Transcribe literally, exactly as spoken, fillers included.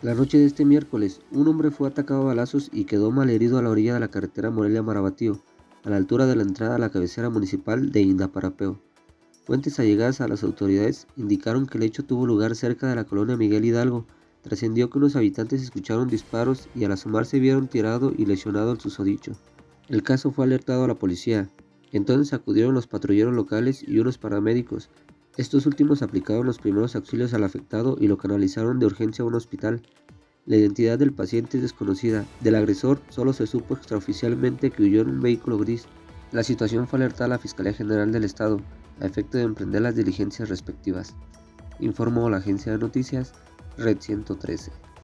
La noche de este miércoles, un hombre fue atacado a balazos y quedó malherido a la orilla de la carretera Morelia-Marabatío, a la altura de la entrada a la cabecera municipal de Indaparapeo. Fuentes allegadas a las autoridades indicaron que el hecho tuvo lugar cerca de la colonia Miguel Hidalgo. Trascendió que unos habitantes escucharon disparos y al asomarse vieron tirado y lesionado al susodicho. El caso fue alertado a la policía. Entonces acudieron los patrulleros locales y unos paramédicos. Estos últimos aplicaron los primeros auxilios al afectado y lo canalizaron de urgencia a un hospital. La identidad del paciente es desconocida. Del agresor solo se supo extraoficialmente que huyó en un vehículo gris. La situación fue alertada a la Fiscalía General del Estado, a efecto de emprender las diligencias respectivas, informó la agencia de noticias Red ciento trece.